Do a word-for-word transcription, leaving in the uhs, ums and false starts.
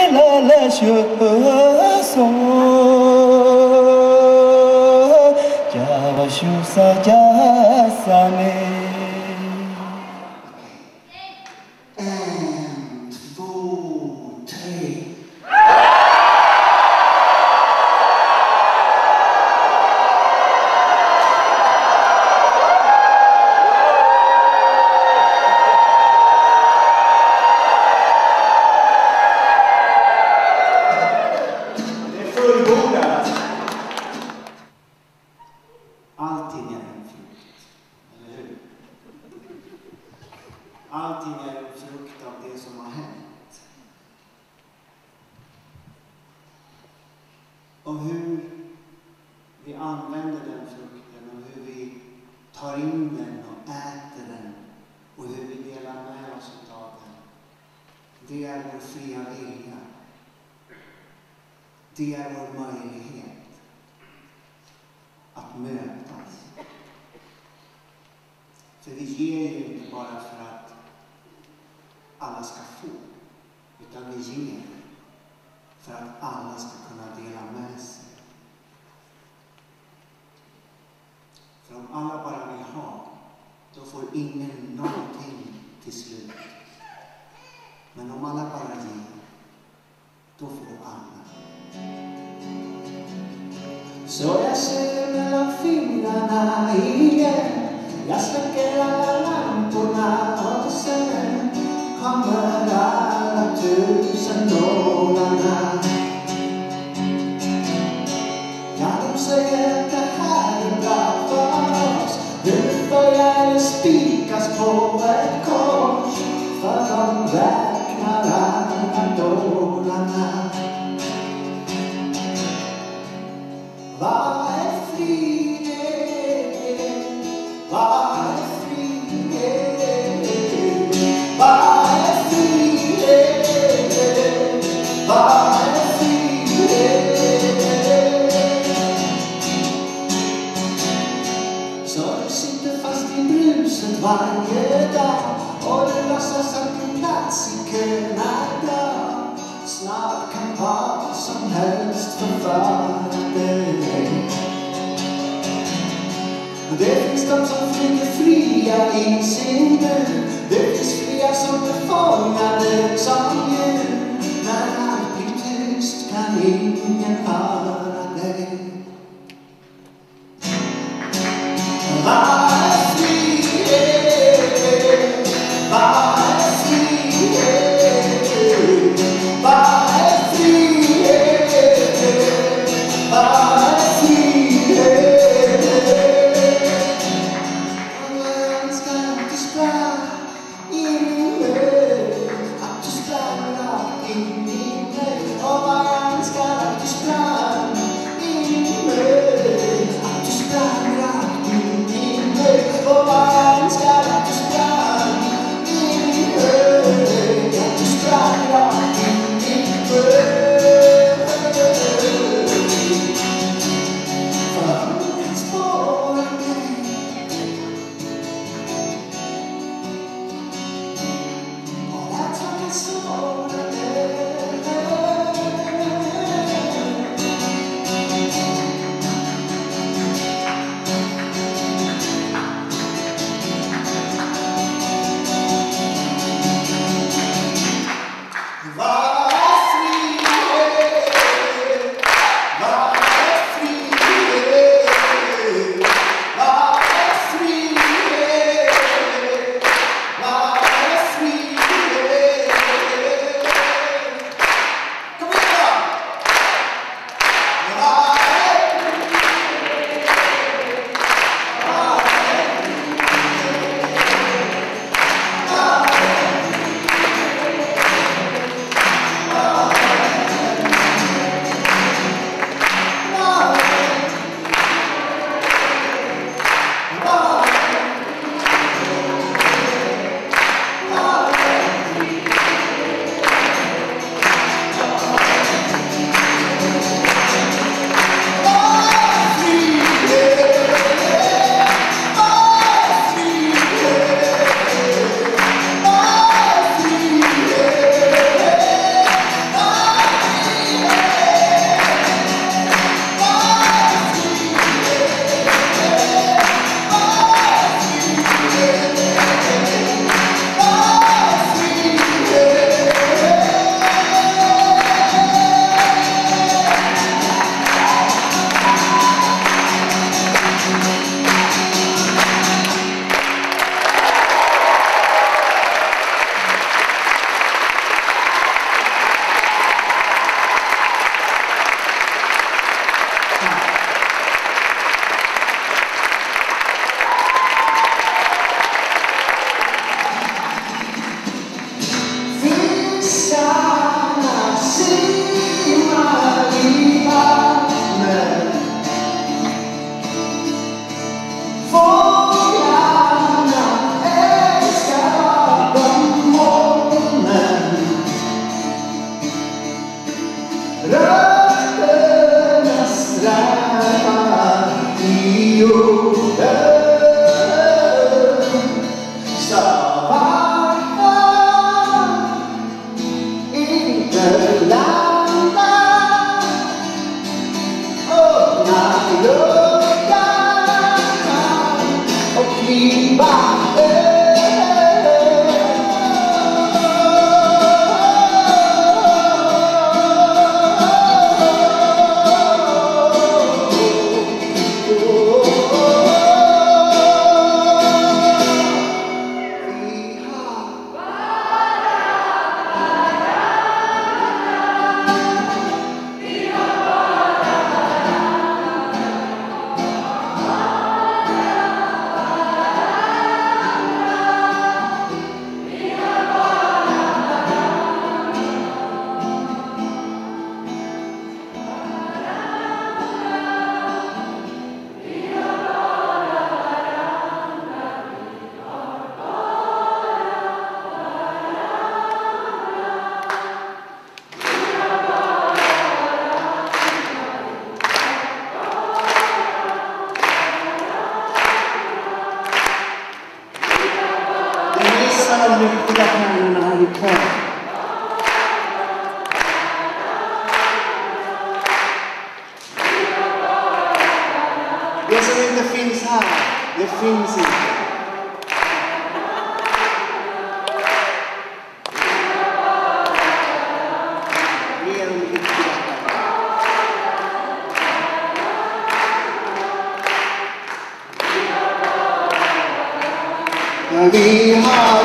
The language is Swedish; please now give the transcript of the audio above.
la la so Java shu sa ja sa ne. En, två, tre. Allting är en frukt, eller hur? Allting är en frukt av det som har hänt. Och hur vi använder den frukten och hur vi tar in den och äter den och hur vi delar med oss av den. Det är vår fria vilja. Det är vår möjlighet att mötas. För vi ger ju inte bara för att alla ska få, utan vi ger för att alla ska kunna dela med sig. För om alla bara vill ha, då får ingen någonting till slut. Men om alla bara ger, då får alla. Så jag ser mellan fingrarna igen. Jag släcker alla lamporna och sen kommer alla tusen nålarna. Ja, de säger att det här är bra för oss. Nu börjar det spikas på ett kors. För de räknar alla dollarna. Vad är frihet? Vad är frihet? Vad är frihet? Vad är frihet? Så du sitter fast i bruset varje dag och du låtsas att din plats i kön är dag. Snart kan vad som helst förföra dig. Det finns de som flyger fria i sin bur. Det finns fria som är fångade som djur. När allt blir tyst kan ingen höra dig. Vad är frihet? Vad är frihet? Vad är frihet? Vad är frihet? That's what I saw today. rötterna strävar i jorden. Stavar inte landa, öppna luckan och kliva de riktiga stjärnorna här i kvar. Det som inte finns här, det finns inte. Det är de riktiga stjärnorna. Vi har